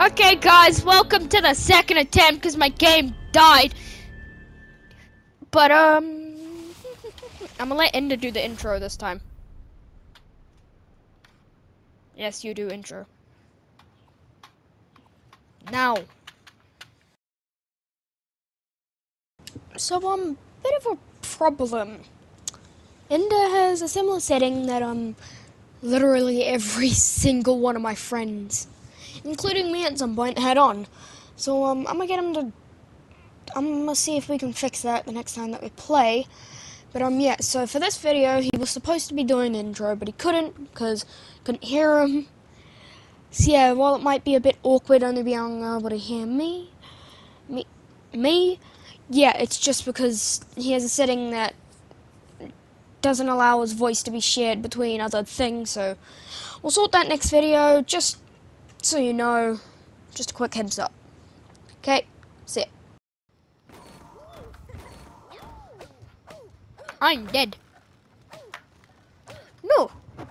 Okay, guys, welcome to the second attempt because my game died. But I'm gonna let Enda do the intro this time. Yes, you do intro. Now. So bit of a problem. Enda has a similar setting that literally every single one of my friends, including me at some point, had on. So I'm gonna get him to. I'm gonna see if we can fix that the next time that we play. But yeah, so for this video, he was supposed to be doing an intro, but he couldn't because couldn't hear him. So yeah, while it might be a bit awkward only being able to hear me, yeah, it's just because he has a setting that doesn't allow his voice to be shared between other things. So we'll sort that next video. Just so you know, just a quick heads up. Okay, see ya. I'm dead. No.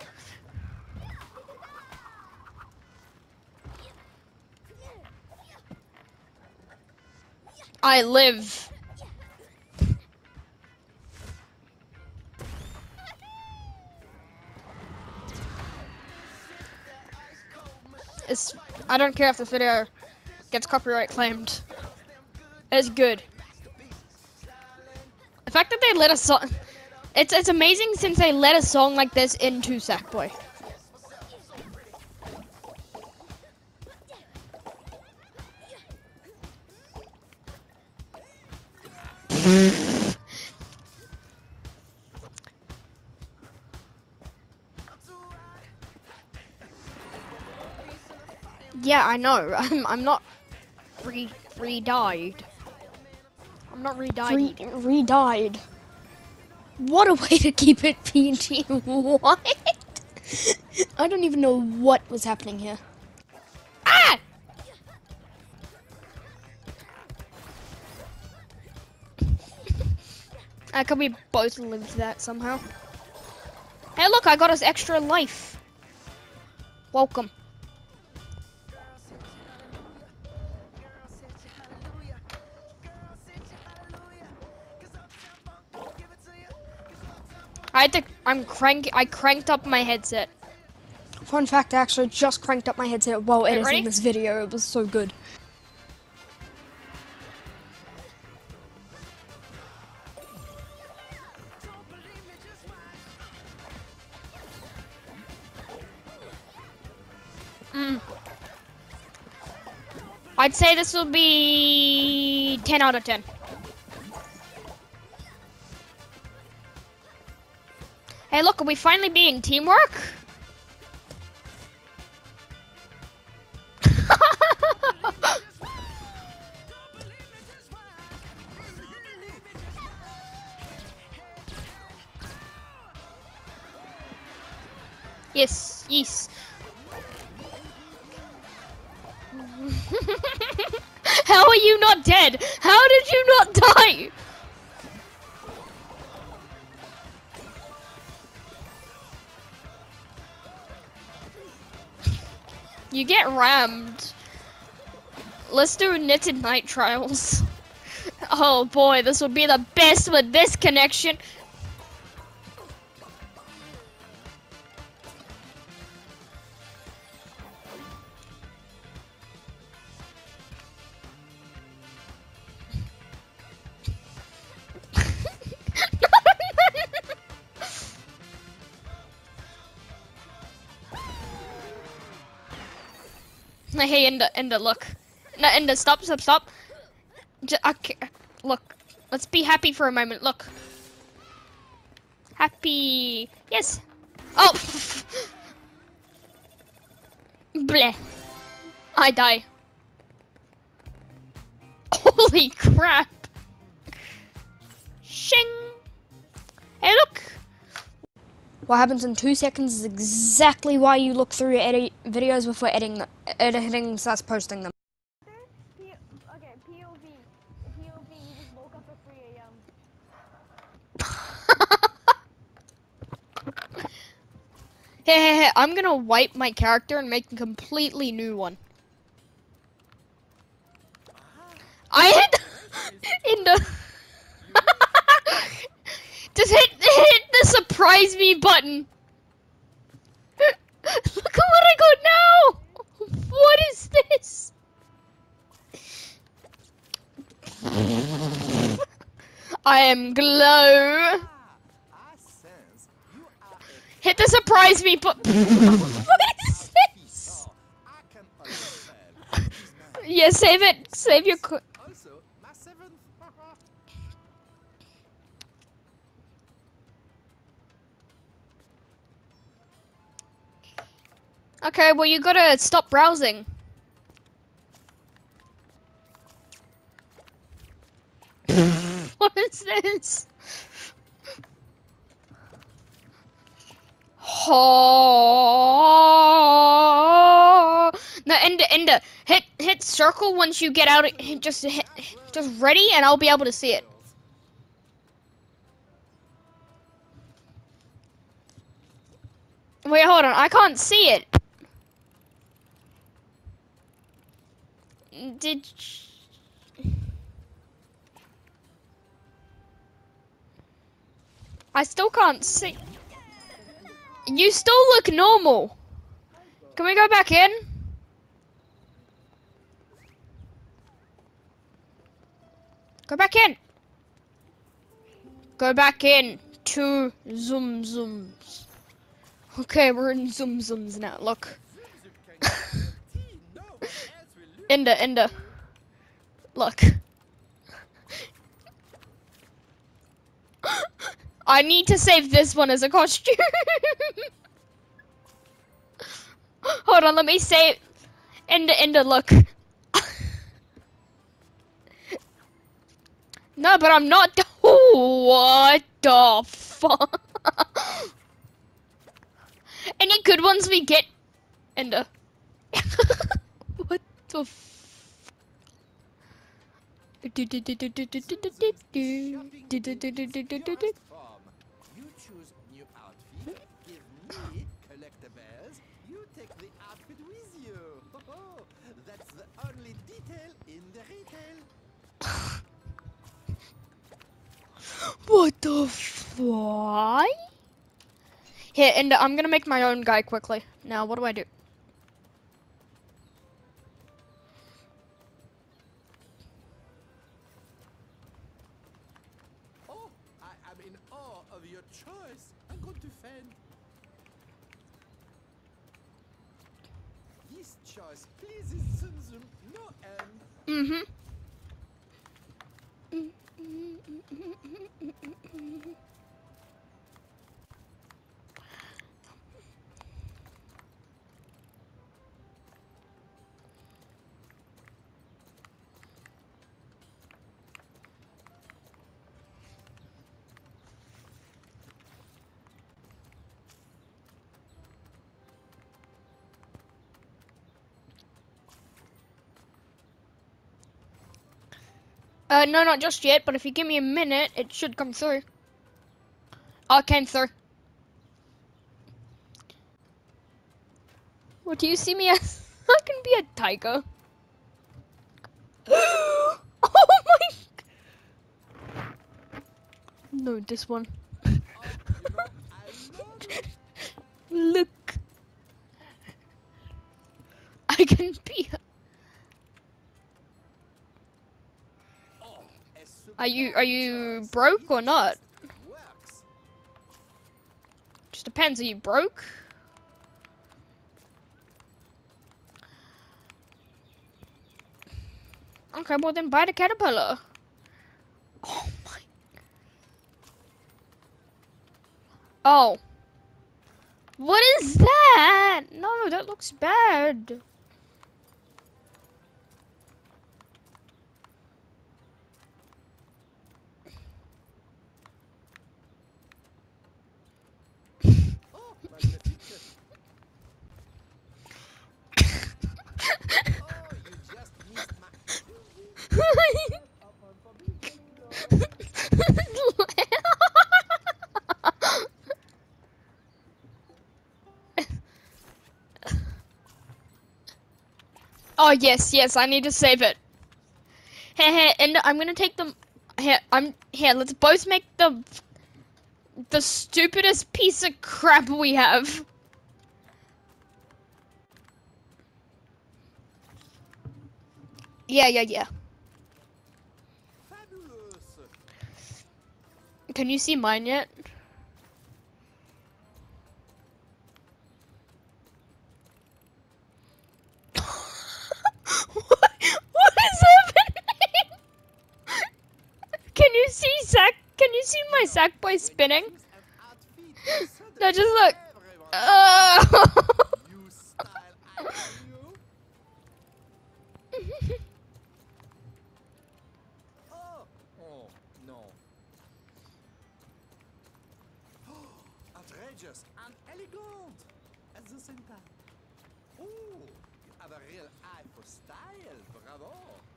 I live. I don't care if this video gets copyright claimed. It's good. The fact that they let a song, it's amazing since they let a song like this into Sackboy. Yeah, I know. I'm not re-died. I'm not re-died. Re-died. What a way to keep it PG. What? I don't even know what was happening here. Ah! How can we both live that somehow? Hey, look, I got us extra life. Welcome. I cranked up my headset. Fun fact, I actually just cranked up my headset while editing this video. It was so good. I'd say this will be 10 out of 10. Hey, look, are we finally being teamwork? Yes, yes. How are you not dead? How did you not die? You get rammed. Let's do knitted night trials. Oh boy, this would be the best with this connection. Hey, Enda, look. No, Enda, stop. Okay, look, let's be happy for a moment. Look. Happy. Yes. Oh. Bleh. I die. Holy crap. Shing. Hey, look. What happens in 2 seconds is exactly why you look through your videos before editing / posting them. Okay, POV. POV, you just woke up at 3 a.m. Hey, I'm gonna wipe my character and make a completely new one. Ender. Just hit the surprise me button. Look at what I got now. What is this? I am glow. Hit the surprise me button. What is this? Yeah, save it. Save your. Okay, well you gotta stop browsing. What is this? Oh. No, Ender. Hit circle once you get out. Just ready, and I'll be able to see it. Wait, hold on. I can't see it. I still can't see. You still look normal. Can we go back in? Go back in. Go back in to Zoom Zooms. Okay, we're in Zoom Zooms now. Look. Ender. Look. I need to save this one as a costume. Hold on, let me save. Ender, look. No, but I'm not. What the fuck? Any good ones we get, Ender? What the f... You choose new outfit, give me collectibles, you take the outfit with you. That's the only detail in the retail. What the fuck? Here, Ender, I'm gonna make my own guy quickly. Now, what do I do? Oh, I am in awe of your choice. I'm going to fan. This choice pleases Zoom Zoom no end. Mm-hmm. No, not just yet, but if you give me a minute, it should come through. Oh, it came through. What do you see me as? I can be a tiger. Oh my... No, this one. Look. I can be... Are you broke or not? Just depends. Are you broke? Okay, well then buy the caterpillar. Oh my. Oh. What is that? No, that looks bad. Oh yes, I need to save it. Hey, and I'm gonna take them. here. Let's both make the stupidest piece of crap we have. Yeah. Can you see mine yet? What is happening? Can you see Zach? Can you see my Sack Boy spinning? No, just look. Outrageous and elegant at the same time. Oh, you have a real eye for style. Bravo.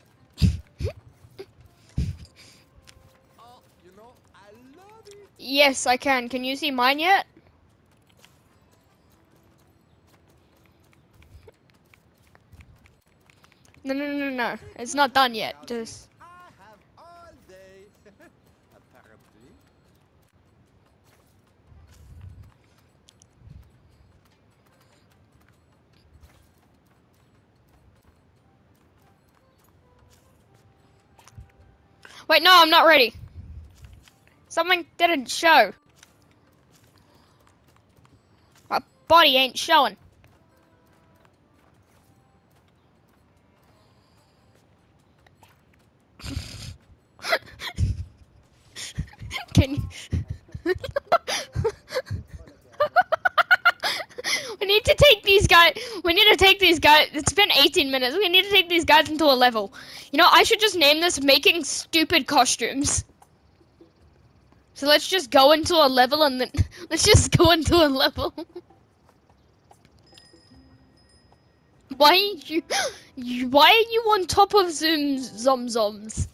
Oh, you know, I love it. Yes, I can. Can you see mine yet? No. It's not done yet. Just. I have all day. Apparently. Wait, no, I'm not ready. Something didn't show. My body ain't showing. Can you... We need to take these guys. It's been 18 minutes. We need to take these guys into a level. You know, I should just name this Making Stupid Costumes. So let's just go into a level and then let's just go into a level. Why are you on top of Zomzoms?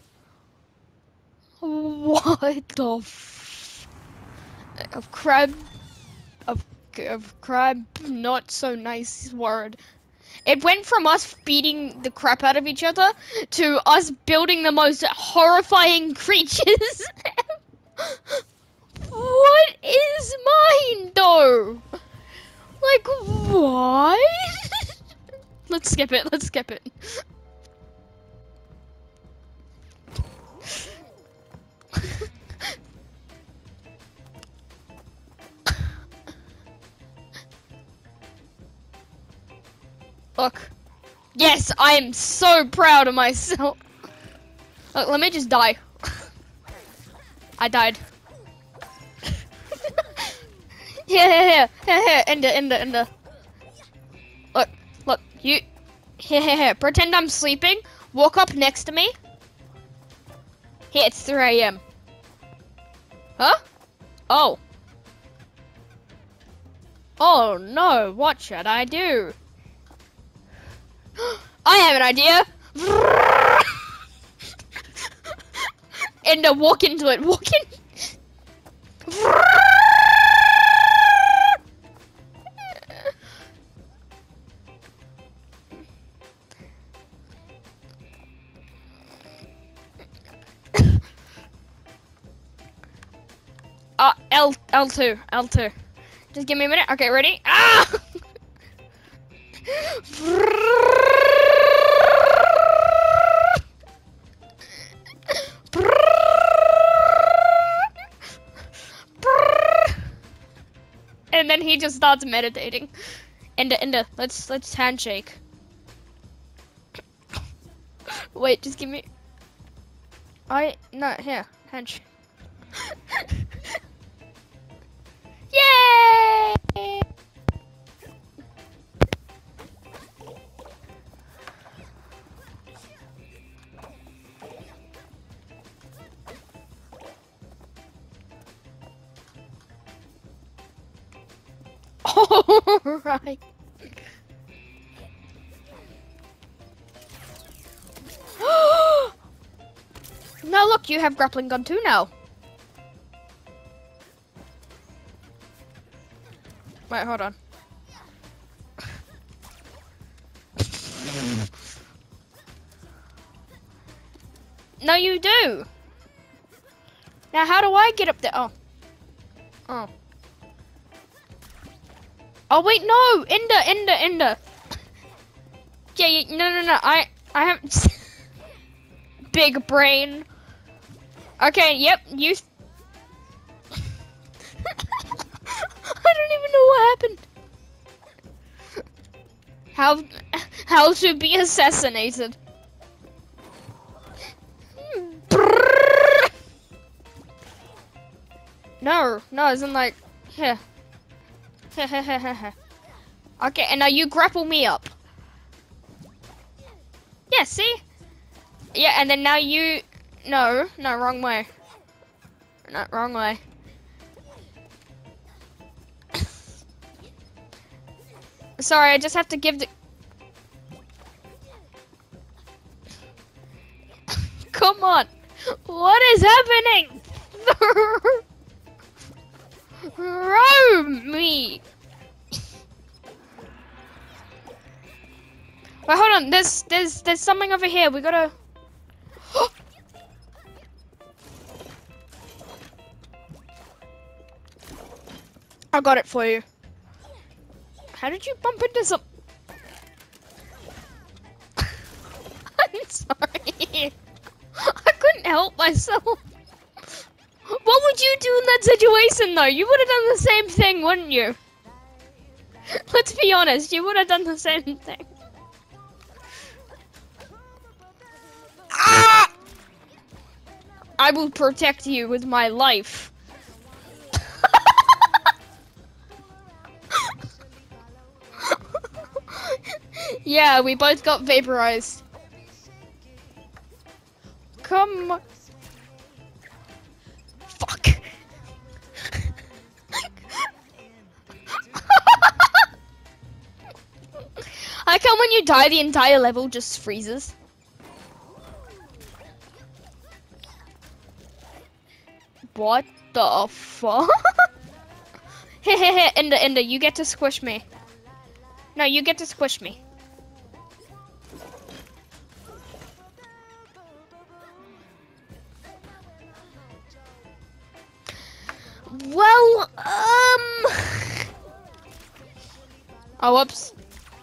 What the of crab of crab, not so nice word. It went from us beating the crap out of each other to us building the most horrifying creatures. What is mine though? Like what? Let's skip it. Look. Yes, I am so proud of myself. Look, let me just die. I died. Here. Ender. Look, you. Here. Pretend I'm sleeping. Walk up next to me. Here, it's 3 AM. Huh? Oh. Oh no, what should I do? I have an idea. Ender, walk into it. Walk in. L2. Just give me a minute. Okay, ready? Ah! And then he just starts meditating. Ender, let's handshake. Wait, just give me. No, here, handshake. Yay! All right. Now look, you have grappling gun too now. Wait, hold on. No, you do. Now how do I get up there? Oh. Oh. Oh wait, no! Ender. Yeah, no. I have big brain. Okay, yep, you. I don't even know what happened. How to be assassinated? No, isn't like here. Okay, and now you grapple me up. Yeah, see? Yeah, and then now you... No, wrong way. No, wrong way. Sorry, I just have to give the... Come on! What is happening? Throw me! Wait, hold on. There's something over here. We gotta. I got it for you. How did you bump into some? I'm sorry. I couldn't help myself. What would you do in that situation, though? You would have done the same thing, wouldn't you? Let's be honest. You would have done the same thing. Ah! I will protect you with my life. Yeah, we both got vaporized. Come. Fuck. I like how when you die, the entire level just freezes. What the fuck? Hehehe, Ender, you get to squish me. No, you get to squish me. Well, Oh, whoops.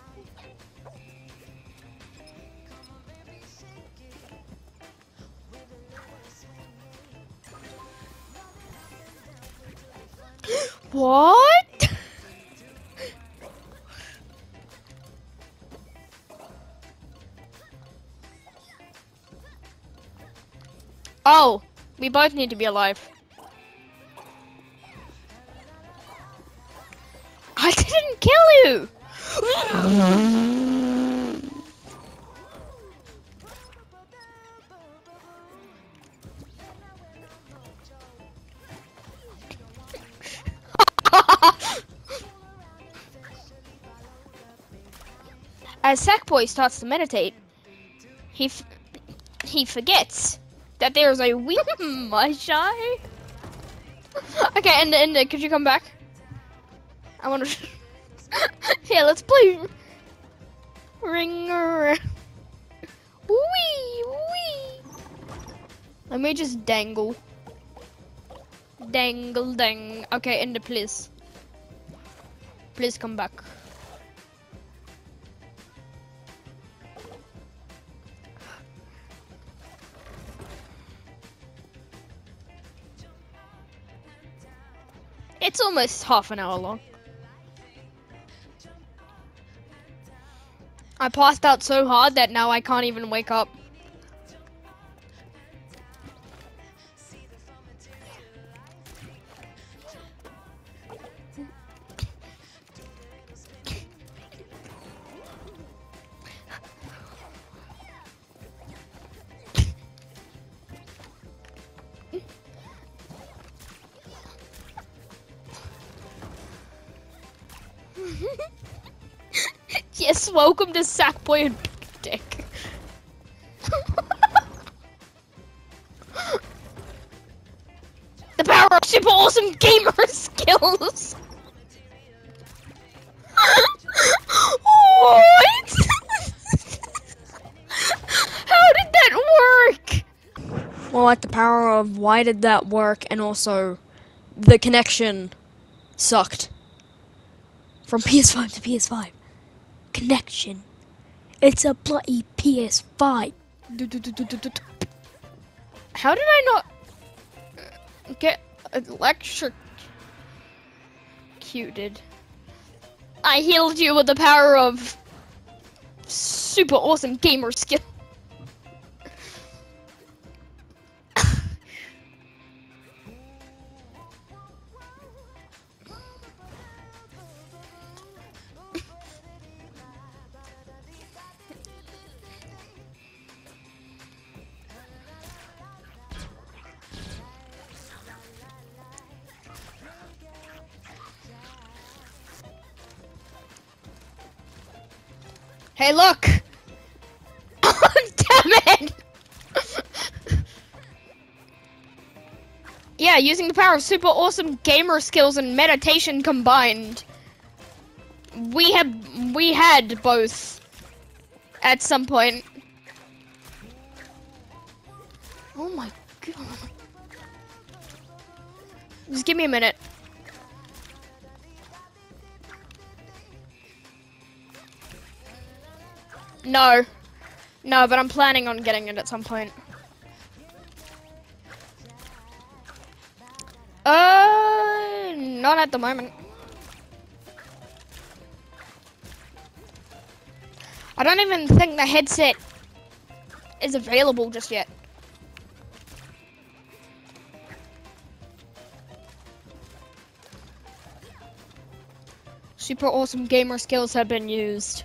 What? Oh, we both need to be alive. I didn't kill you! As Sackboy starts to meditate, he forgets that there's a wee my shy. Okay, Ender, could you come back? I want to. Here, let's play. Ringer. Wee. Let me just dangle. Dangle, dang. Okay, Ender, please. Please come back. It's almost half an hour long. I passed out so hard that now I can't even wake up. Yes, welcome to Sackboy and Big Dick. The power of super awesome gamer skills. What? How did that work? Well, like the power of why did that work, and also the connection sucked. From PS5 to PS5. Connection. It's a bloody PS5. How did I not get electrocuted? I healed you with the power of super awesome gamer skill. Hey, look! Oh, damn it! Yeah, using the power of super awesome gamer skills and meditation combined. We had both at some point. Oh my god. Just give me a minute. No, but I'm planning on getting it at some point. Not at the moment. I don't even think the headset is available just yet. Super awesome gamer skills have been used.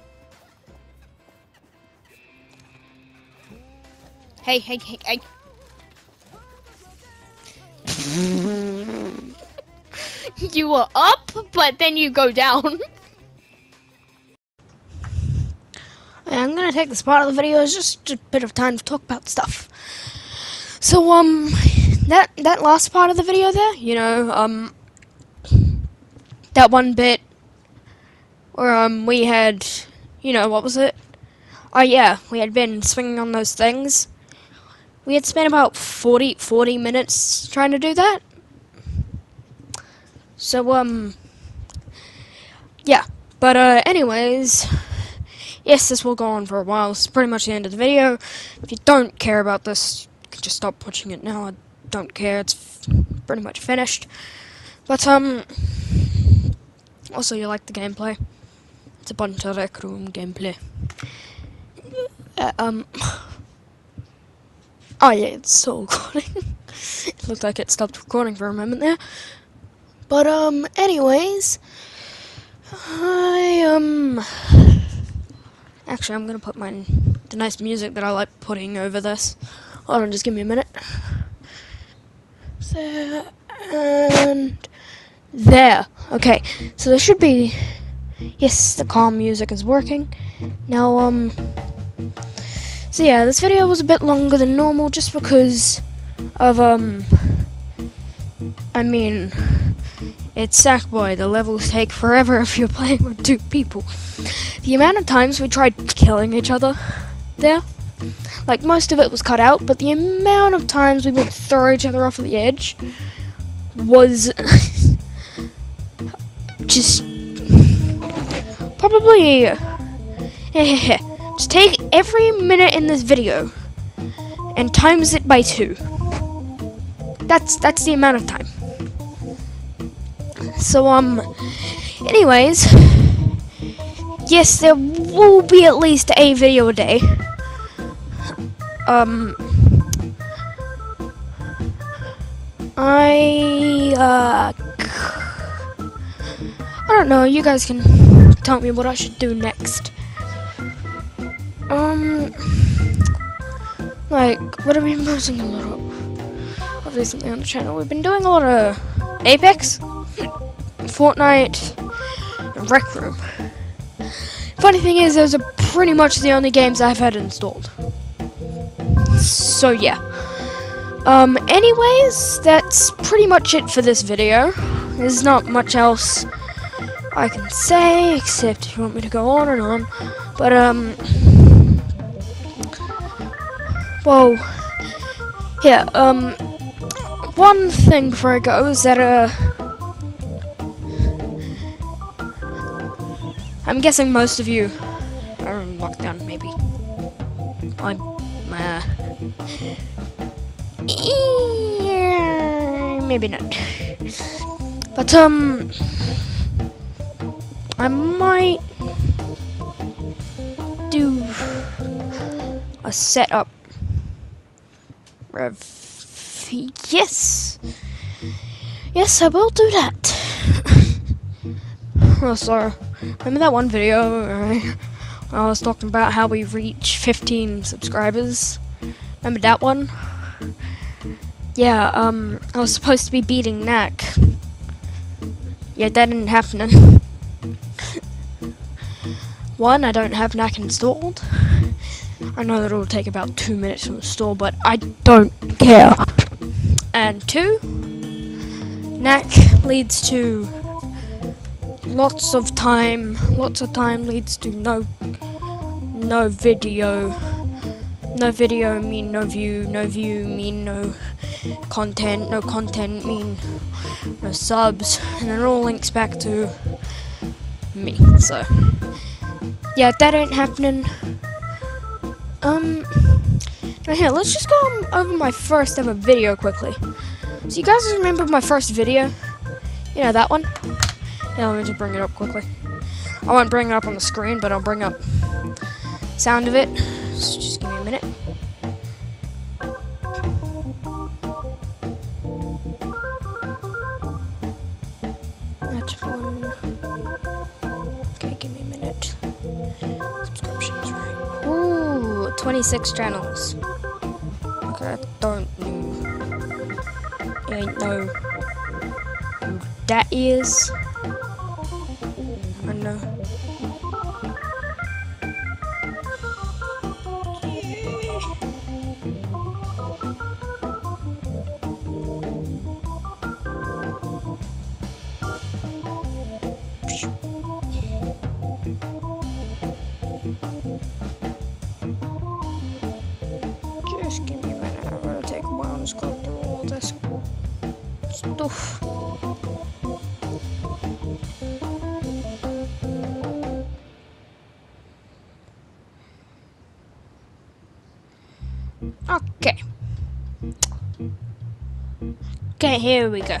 Hey. You were up, but then you go down. I'm gonna take this part of the video as just a bit of time to talk about stuff. So, that last part of the video there, you know, that one bit where, we had, you know, what was it? Oh yeah, we had been swinging on those things. We had spent about 40 minutes trying to do that. So, yeah. But, anyways, yes, this will go on for a while. This is pretty much the end of the video. If you don't care about this, you can just stop watching it now. I don't care. It's pretty much finished. But, also, you like the gameplay. It's a bunch of Rec Room gameplay. Oh yeah, it's still recording. It looked like it stopped recording for a moment there. But, anyways, actually, I'm gonna put the nice music that I like putting over this. Hold on, just give me a minute. And there. Okay, so there should be, yes, the calm music is working. Now, so yeah, this video was a bit longer than normal just because of, I mean, it's Sackboy. The levels take forever if you're playing with two people. The amount of times we tried killing each other there, like, most of it was cut out, but the amount of times we would throw each other off the edge was just probably... Just take every minute in this video and times it by 2. That's the amount of time. So, anyways, yes, there will be at least a video a day. I don't know, you guys can tell me what I should do next. Like, what have we been posting a lot of recently on the channel? We've been doing a lot of Apex, Fortnite, and Rec Room. Funny thing is, those are pretty much the only games I've had installed. So, yeah. Anyways, that's pretty much it for this video. There's not much else I can say, except if you want me to go on and on. But, well, Yeah, one thing before I go is that, I'm guessing most of you are in lockdown, maybe. Maybe not. But, I might do a setup. Yes, I will do that. Also, remember that one video where I was talking about how we reach 15 subscribers? Remember that one? Yeah, I was supposed to be beating Knack. Yeah, that didn't happen. One, I don't have Knack installed. I know that it'll take about 2 minutes to install, but I don't care. And two, Knack leads to lots of time. Lots of time leads to no video. No video mean no view. No view mean no content. No content mean no subs. And it all links back to me. So yeah, that ain't happening. Now here, let's just go over my first ever video quickly. So you guys remember my first video? You know, that one? Yeah, let me just bring it up quickly. I won't bring it up on the screen, but I'll bring up sound of it. So just give me a minute. That's one. Okay, give me a minute. Subscriptions, right? Ooh, 26 channels. Okay, I don't know. I ain't know who that is. I know. Just give me a minute. I'm gonna take a while and just go through all this stuff. Okay, here we go.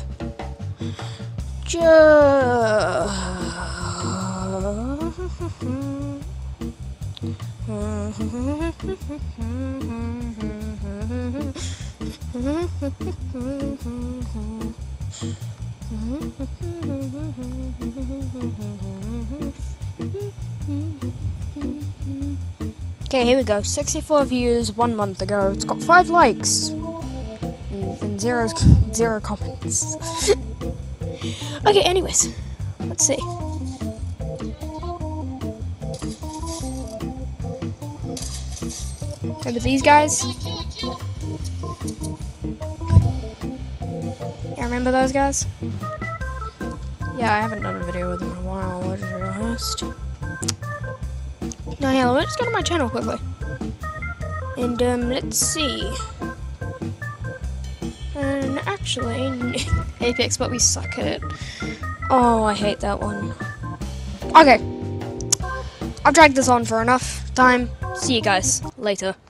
Okay, here we go. 64 views 1 month ago. It's got 5 likes and zero comments. Okay, anyways, let's see. Remember these guys? Yeah, remember those guys? Yeah, I haven't done a video with them in a while, I'll just be honest. Now, yeah, let's go to my channel quickly. And, let's see. And actually, Apex, but we suck at it. Oh, I hate that one. Okay. I've dragged this on for enough time. See you guys later.